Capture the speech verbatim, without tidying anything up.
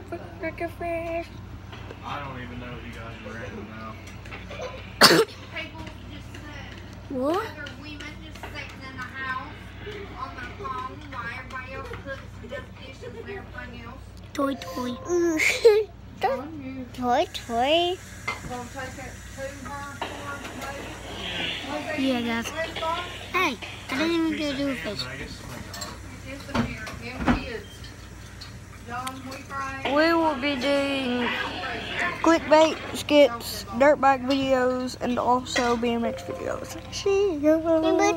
like a fish. I don't even know if you guys are ready now. People just said, What? other women just sitting in the house on their phone while everybody else cooks and does dishes and everything else. Toy, toy. Toy, toy. Gonna take that to her for her, Yeah, guys. Hey, I didn't even get to do a fish. It's the parent, them kids. John, we fry. We will be doing clickbait skits, dirt bike videos, and also B M X videos. See ya.